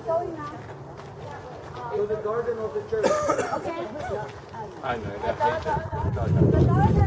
going now. To the garden of the church. Okay. I know, I hate that.